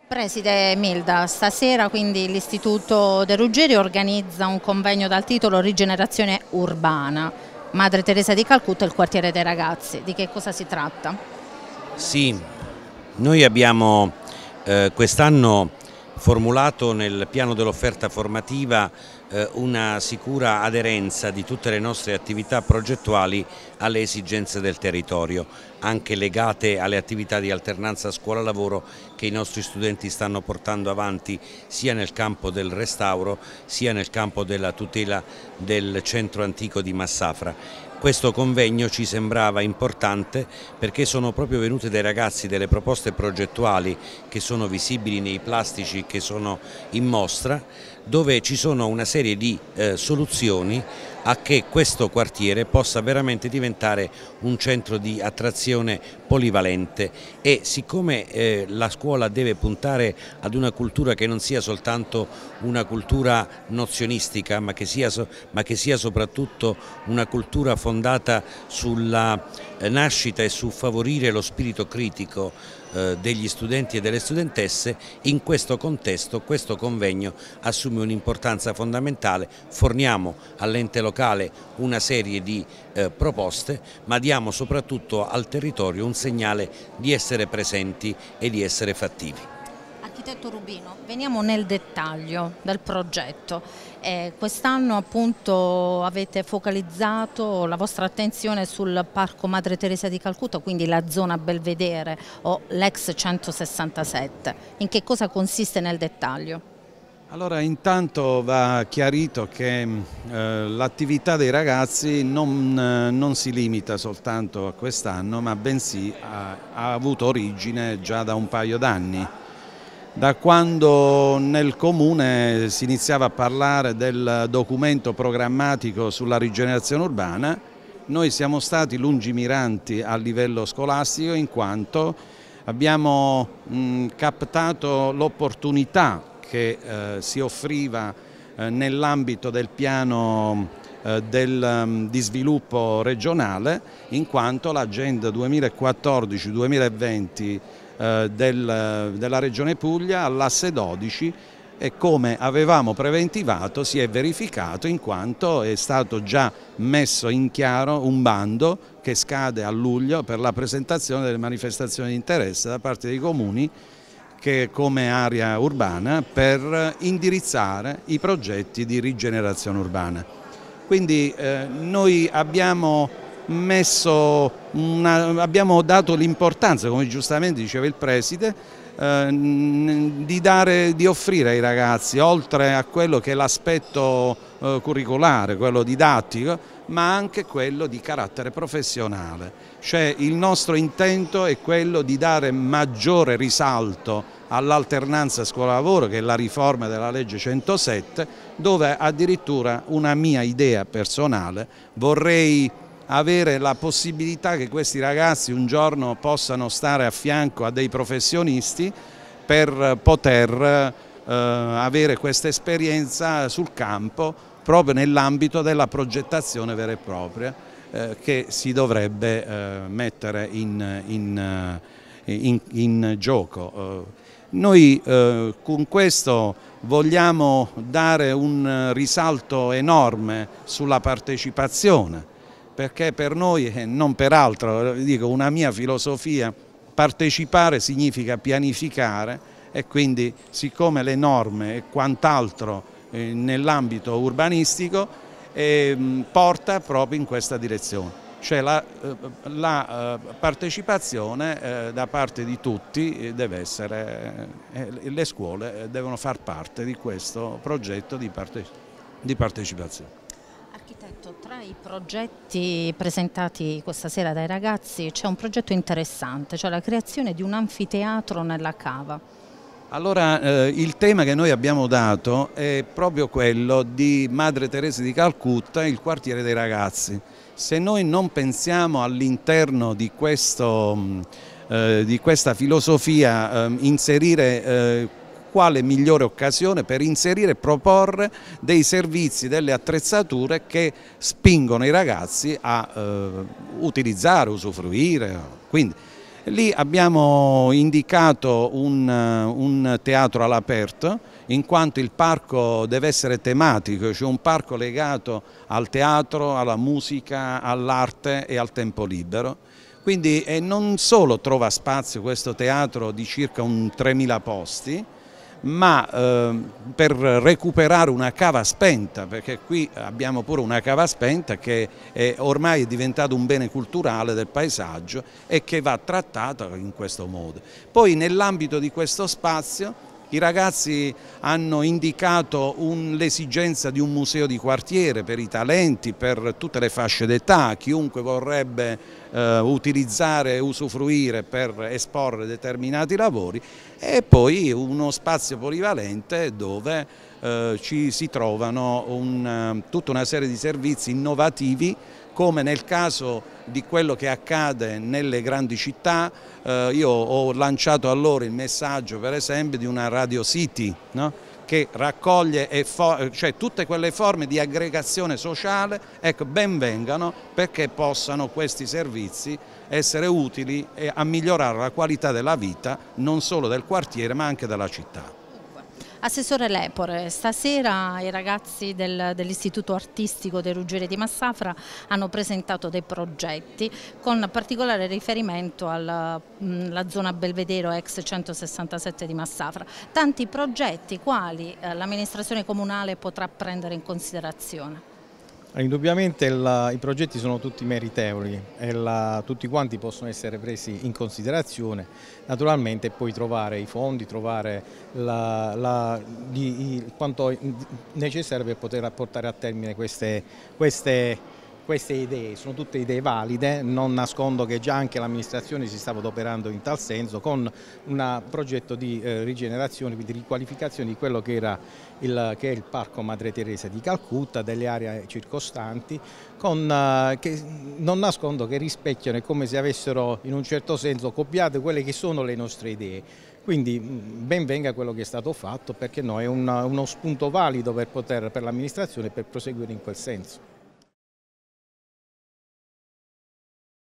Preside Milda, stasera quindi l'Istituto De Ruggeri organizza un convegno dal titolo Rigenerazione urbana, Madre Teresa di Calcutta e il quartiere dei ragazzi. Di che cosa si tratta? Sì, noi abbiamo quest'anno formulato nel piano dell'offerta formativa una sicura aderenza di tutte le nostre attività progettuali alle esigenze del territorio, anche legate alle attività di alternanza scuola-lavoro che i nostri studenti stanno portando avanti sia nel campo del restauro sia nel campo della tutela del centro antico di Massafra. Questo convegno ci sembrava importante perché sono proprio venute dai ragazzi delle proposte progettuali che sono visibili nei plastici che sono in mostra, dove ci sono una serie di soluzioni a che questo quartiere possa veramente diventare un centro di attrazione polivalente e siccome la scuola deve puntare ad una cultura che non sia soltanto una cultura nozionistica ma che sia soprattutto una cultura fondata sulla nascita e su favorire lo spirito critico degli studenti e delle studentesse, in questo contesto questo convegno assume un'importanza fondamentale. Forniamo all'ente locale una serie di proposte, ma diamo soprattutto al territorio un segnale di essere presenti e di essere fattivi. Architetto Rubino, veniamo nel dettaglio del progetto. Quest'anno appunto avete focalizzato la vostra attenzione sul Parco Madre Teresa di Calcutta, quindi la zona Belvedere o l'ex 167. In che cosa consiste nel dettaglio? Allora, intanto va chiarito che l'attività dei ragazzi non si limita soltanto a quest'anno, ma bensì ha avuto origine già da un paio d'anni. Da quando nel Comune si iniziava a parlare del documento programmatico sulla rigenerazione urbana, noi siamo stati lungimiranti a livello scolastico in quanto abbiamo captato l'opportunità che si offriva nell'ambito del piano di sviluppo regionale, in quanto l'agenda 2014-2020 della Regione Puglia all'asse 12 e come avevamo preventivato si è verificato, in quanto è stato già messo in chiaro un bando che scade a luglio per la presentazione delle manifestazioni di interesse da parte dei comuni che come area urbana per indirizzare i progetti di rigenerazione urbana. Quindi noi abbiamo dato l'importanza, come giustamente diceva il Preside, di offrire ai ragazzi, oltre a quello che è l'aspetto curricolare, quello didattico, ma anche quello di carattere professionale. Cioè il nostro intento è quello di dare maggiore risalto all'alternanza scuola-lavoro, che è la riforma della legge 107, dove addirittura una mia idea personale vorrei avere la possibilità che questi ragazzi un giorno possano stare a fianco a dei professionisti per poter avere questa esperienza sul campo proprio nell'ambito della progettazione vera e propria che si dovrebbe mettere in gioco. Noi con questo vogliamo dare un risalto enorme sulla partecipazione, perché per noi, non per altro, dico una mia filosofia, partecipare significa pianificare e quindi siccome le norme e quant'altro nell'ambito urbanistico porta proprio in questa direzione. Cioè la partecipazione da parte di tutti deve essere, le scuole devono far parte di questo progetto di partecipazione. Architetto, tra i progetti presentati questa sera dai ragazzi c'è un progetto interessante, cioè la creazione di un anfiteatro nella cava. Allora, il tema che noi abbiamo dato è proprio quello di Madre Teresa di Calcutta, il quartiere dei ragazzi. Se noi non pensiamo all'interno di questa filosofia inserire quale migliore occasione per inserire e proporre dei servizi, delle attrezzature che spingono i ragazzi a utilizzare, usufruire. Quindi Lì abbiamo indicato un teatro all'aperto, in quanto il parco deve essere tematico, cioè un parco legato al teatro, alla musica, all'arte e al tempo libero. Quindi non solo trova spazio questo teatro di circa 3.000 posti, ma per recuperare una cava spenta, perché qui abbiamo pure una cava spenta che ormai è diventato un bene culturale del paesaggio e che va trattata in questo modo. Poi nell'ambito di questo spazio i ragazzi hanno indicato l'esigenza di un museo di quartiere per i talenti, per tutte le fasce d'età, chiunque vorrebbe utilizzare e usufruire per esporre determinati lavori, e poi uno spazio polivalente dove ci si trovano tutta una serie di servizi innovativi, come nel caso di quello che accade nelle grandi città. Io ho lanciato a loro il messaggio, per esempio, di una Radio City, no? Che raccoglie cioè tutte quelle forme di aggregazione sociale, ecco, ben vengano, perché possano questi servizi essere utili a migliorare la qualità della vita non solo del quartiere ma anche della città. Assessore Lepore, stasera i ragazzi dell'Istituto Artistico dei Ruggeri di Massafra hanno presentato dei progetti con particolare riferimento alla zona Belvedere ex 167 di Massafra. Tanti progetti quali l'amministrazione comunale potrà prendere in considerazione? Indubbiamente i progetti sono tutti meritevoli e tutti quanti possono essere presi in considerazione, naturalmente poi trovare i fondi, trovare quanto necessario per poter portare a termine queste idee. Sono tutte idee valide, non nascondo che già anche l'amministrazione si stava adoperando in tal senso con un progetto di rigenerazione, di riqualificazione di quello che è il Parco Madre Teresa di Calcutta, delle aree circostanti, che non nascondo che rispecchiano, è come se avessero in un certo senso copiato quelle che sono le nostre idee. Quindi ben venga quello che è stato fatto, perché no, è uno spunto valido per l'amministrazione per proseguire in quel senso.